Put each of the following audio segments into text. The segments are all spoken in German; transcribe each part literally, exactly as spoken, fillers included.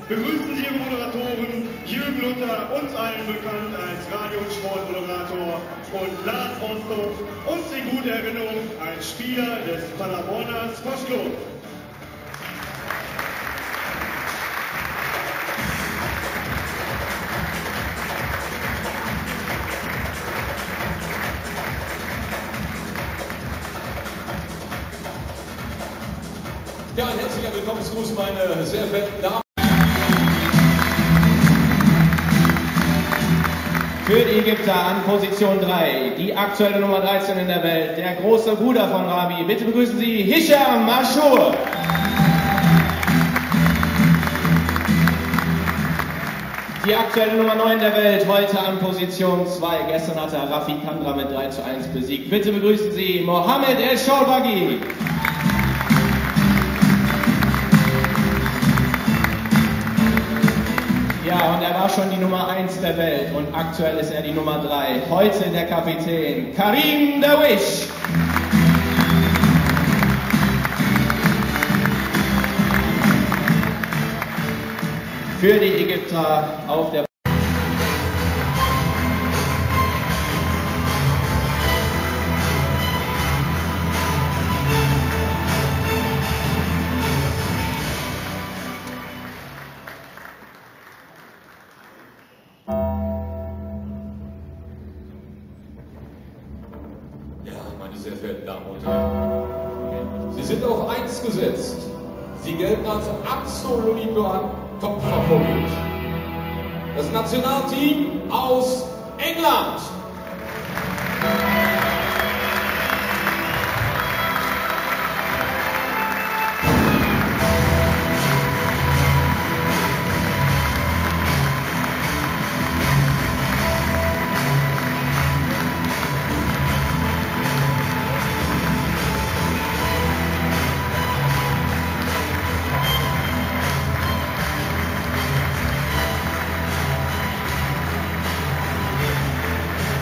begrüßen Sie Ihre Moderatoren Jürgen Luther, uns allen bekannt als Radio- und Sportmoderator, und Lars Rostock, uns in guter Erinnerung als Spieler des Paderborner Squash-Clubs. Ja, ein herzlicher Willkommensgruß, meine sehr verehrten Damen. Für die Ägypter an Position drei, die aktuelle Nummer dreizehn in der Welt, der große Bruder von Rabi. Bitte begrüßen Sie Hisham Mashur. Die aktuelle Nummer neun der Welt, heute an Position zwei. Gestern hat er Rafi Kandra mit drei zu eins besiegt. Bitte begrüßen Sie Mohammed El Shawbagi. Ja, und er war schon die Nummer eins der Welt und aktuell ist er die Nummer drei. Heute der Kapitän Karim Dawish. Für die Ägypter auf der Meine sehr verehrten Damen und Herren, Sie sind auf eins gesetzt. Sie gelten als absoluter Top-Favorit. Das Nationalteam aus England.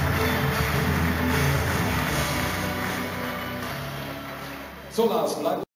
So, Lars, bleib